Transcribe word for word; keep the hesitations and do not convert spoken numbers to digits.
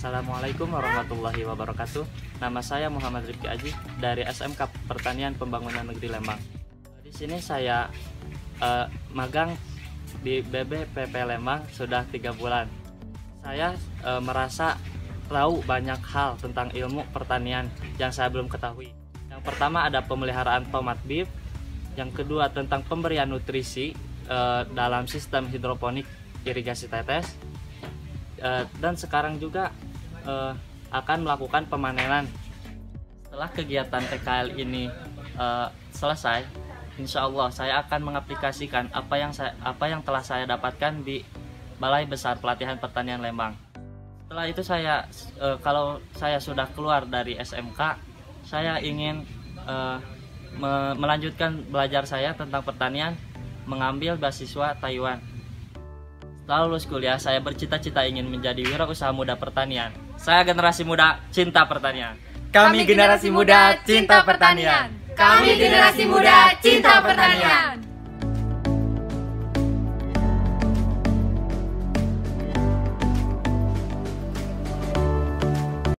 Assalamualaikum warahmatullahi wabarakatuh. Nama saya Muhammad Rifki Aji dari S M K Pertanian Pembangunan Negeri Lembang. Di sini saya uh, magang di B B P P Lembang sudah tiga bulan. Saya uh, merasa tahu banyak hal tentang ilmu pertanian yang saya belum ketahui. Yang pertama ada pemeliharaan tomat beef. Yang kedua tentang pemberian nutrisi uh, dalam sistem hidroponik irigasi tetes. Uh, dan sekarang juga uh, akan melakukan pemanenan. Setelah kegiatan T K L ini uh, selesai, insya Allah saya akan mengaplikasikan apa yang saya, apa yang telah saya dapatkan di Balai Besar Pelatihan Pertanian Lembang. Setelah itu saya uh, kalau saya sudah keluar dari S M K, saya ingin uh, me melanjutkan belajar saya tentang pertanian, mengambil beasiswa Taiwan. Setelah lulus kuliah, saya bercita-cita ingin menjadi wirausaha muda pertanian. Saya generasi muda cinta pertanian. Kami generasi muda cinta pertanian. Kami generasi muda cinta